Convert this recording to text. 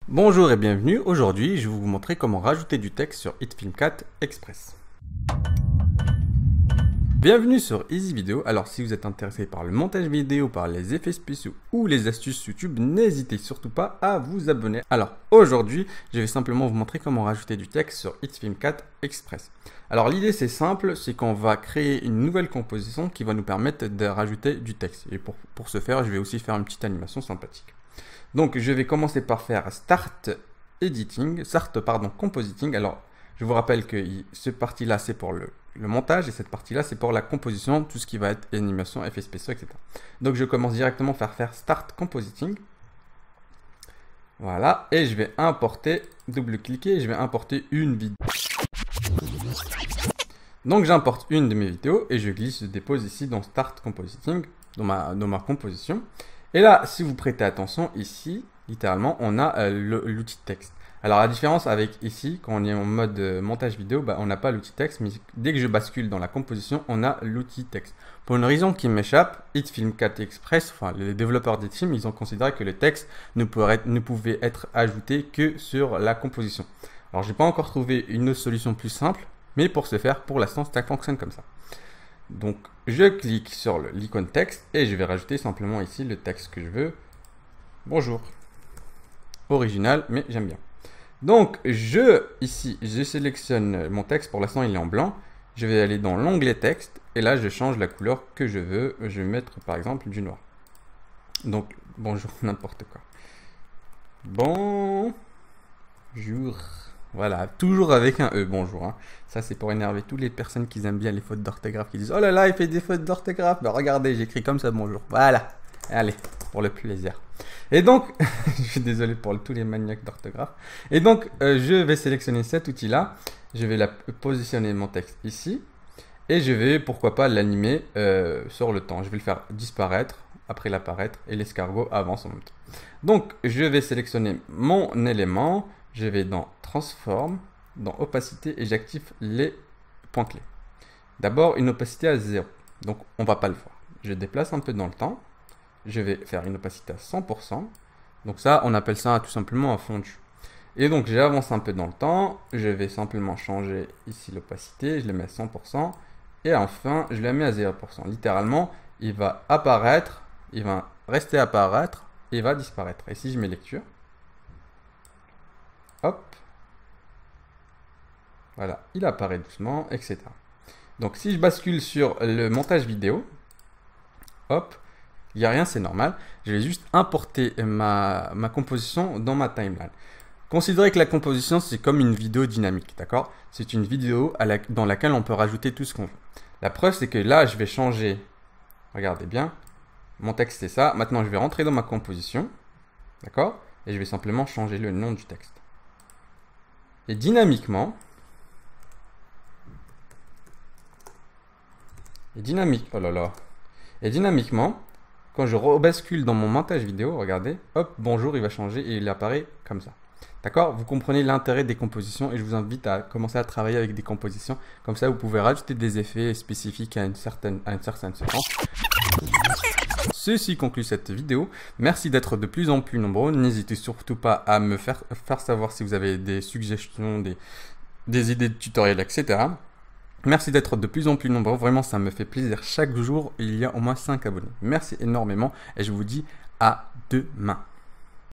Bonjour et bienvenue, aujourd'hui je vais vous montrer comment rajouter du texte sur HitFilm4 Express. Bienvenue sur Easy Video. Alors si vous êtes intéressé par le montage vidéo, par les effets spéciaux ou les astuces YouTube, n'hésitez surtout pas à vous abonner. Alors aujourd'hui je vais simplement vous montrer comment rajouter du texte sur HitFilm4 Express. Alors l'idée c'est simple, c'est qu'on va créer une nouvelle composition qui va nous permettre de rajouter du texte. Et pour ce faire, je vais aussi faire une petite animation sympathique. Donc je vais commencer par faire Start Compositing. Alors je vous rappelle que cette partie-là c'est pour le montage et cette partie-là c'est pour la composition, tout ce qui va être animation, effets spéciaux, etc. Donc je commence directement par faire Start Compositing. Voilà, et je vais importer, double-cliquer, je vais importer une vidéo. Donc j'importe une de mes vidéos et je glisse, je dépose ici dans Start Compositing, dans ma composition. Et là, si vous prêtez attention, ici, littéralement, on a l'outil texte. Alors, la différence avec ici, quand on est en mode montage vidéo, on n'a pas l'outil texte, mais dès que je bascule dans la composition, on a l'outil texte. Pour une raison qui m'échappe, HitFilm4 Express, enfin, les développeurs d'HitFilm, ils ont considéré que le texte ne pouvait être ajouté que sur la composition. Alors, j'ai pas encore trouvé une autre solution plus simple, mais pour ce faire, pour l'instant, ça fonctionne comme ça. Donc, je clique sur l'icône texte et je vais rajouter simplement ici le texte que je veux. Bonjour. Original, mais j'aime bien. Donc, ici, je sélectionne mon texte. Pour l'instant, il est en blanc. Je vais aller dans l'onglet texte et là, je change la couleur que je veux. Je vais mettre, par exemple, du noir. Donc, bonjour, n'importe quoi. Bonjour. Voilà, toujours avec un E, bonjour. Hein. Ça, c'est pour énerver toutes les personnes qui aiment bien les fautes d'orthographe, qui disent « Oh là là, il fait des fautes d'orthographe !» Ben regardez, j'écris comme ça, bonjour. Voilà, allez, pour le plaisir. Et donc, je suis désolé pour tous les maniaques d'orthographe. Et donc, je vais sélectionner cet outil-là. Je vais positionner mon texte ici. Et je vais, pourquoi pas, l'animer sur le temps. Je vais le faire disparaître, après l'apparaître, et l'escargot avance en même temps. Donc, je vais sélectionner mon élément. Je vais dans Transform, dans Opacité et j'active les points clés. D'abord, une opacité à 0. Donc, on ne va pas le voir. Je déplace un peu dans le temps. Je vais faire une opacité à 100%. Donc ça, on appelle ça tout simplement un fondu. Et donc, j'avance un peu dans le temps. Je vais simplement changer ici l'opacité. Je le mets à 100%. Et enfin, je la mets à 0%. Littéralement, il va apparaître, il va rester apparaître et il va disparaître. Et si je mets lecture, hop, voilà, il apparaît doucement, etc. Donc si je bascule sur le montage vidéo, hop, il n'y a rien, c'est normal. Je vais juste importer ma composition dans ma timeline. Considérez que la composition, c'est comme une vidéo dynamique, d'accord? C'est une vidéo dans laquelle on peut rajouter tout ce qu'on veut. La preuve, c'est que là, je vais changer, regardez bien, mon texte c'est ça. Maintenant, je vais rentrer dans ma composition, d'accord? Et je vais simplement changer le nom du texte. Et dynamiquement, quand je rebascule dans mon montage vidéo, regardez, hop, bonjour, il va changer et il apparaît comme ça. D'accord? Vous comprenez l'intérêt des compositions et je vous invite à commencer à travailler avec des compositions. Comme ça, vous pouvez rajouter des effets spécifiques à une certaine séquence. Ceci conclut cette vidéo. Merci d'être de plus en plus nombreux. N'hésitez surtout pas à me faire savoir si vous avez des suggestions, des idées de tutoriels, etc. Merci d'être de plus en plus nombreux. Vraiment, ça me fait plaisir. Chaque jour, il y a au moins 5 abonnés. Merci énormément et je vous dis à demain.